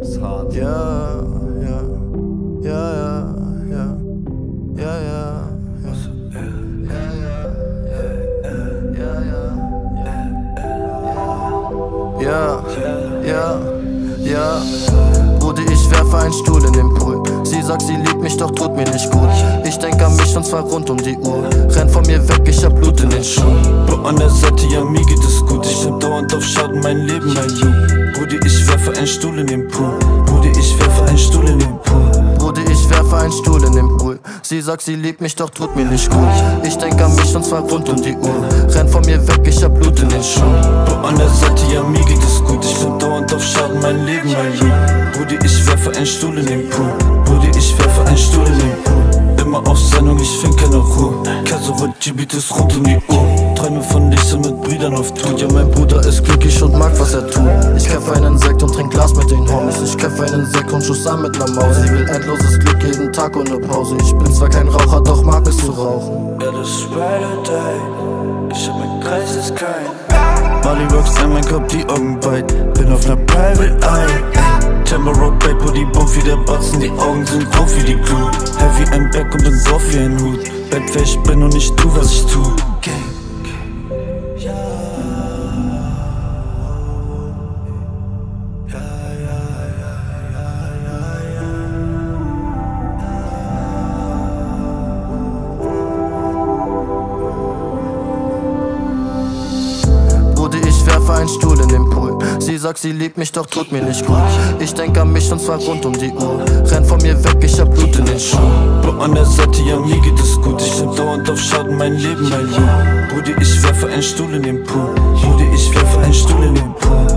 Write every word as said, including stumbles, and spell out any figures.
Ist hart. Ja, ja, ja, ja, ja, ja, ja. Ja, ja, ja. Brudi, ich werfe einen Stuhl in den Pool. Sie sagt, sie liebt mich, doch tut mir nicht gut. Ich denk an mich und zwar rund um die Uhr. Renn von mir weg, ich hab Blut in den Schuhen. Bro, an der Seite, ja, mir geht es gut. Ich hab dauernd auf Schaden, mein Leben, mein Loop. Brudi, ich werfe einen Stuhl in den Pool. Brudi, ich werfe einen Stuhl in den Pool. Brudi, ich werfe einen Stuhl in den Pool. Sie sagt, sie liebt mich, doch tut mir nicht gut. Ich denk an mich und zwar rund um die Uhr. Renn von mir weg, ich hab Blut in den Schuhen. Bro, an der Seite, ja, mir geht es gut. Ich bin dauernd auf Schaden, mein Leben, mein Loop. Brudi, ich werfe einen Stuhl in den Pool. Brudi, ich werfe einen Stuhl in den Pool. Immer auf Sendung, ich find keine Ruhe. Kasowa G-Beat ist rund um die Uhr. Träume von dich sind mit Brüdern auf Tour. Ja, mein Bruder ist glücklich und mag, was er tut. Ich kämpfe einen Sekt und trink Glas mit den Homies. Ich kämpfe einen Sekt und schuss an mit ner Maus. Sie will endloses Glück jeden Tag ohne Pause. Ich bin zwar kein Raucher, doch mag es zu rauchen. Ja, das ist ride or die. Ich hab mein Kreis, ist kein Molly Rocks an mein Kopf, die Augen weit. Bin auf ner Private Eye. Timber Rock, Babe, wo die Bomb wie der Batzen. Die Augen sind grob wie die Glue. Heavy ein Back und bin drauf wie ein Hut. Bad wer ich bin und ich tu, was ich tu. Gang. Ich werfe einen Stuhl in den Pool. Sie sagt, sie liebt mich, doch tut mir nicht gut. Ich denk an mich und zwar rund um die Uhr. Renn von mir weg, ich hab Blut in den Schuhen. Bro, an der Seite, ja, mir geht es gut. Ich bin dauernd auf Schaden, mein Leben, mein Loop. Brudi, ich werfe einen Stuhl in den Pool. Brudi, ich werfe einen Stuhl in den Pool.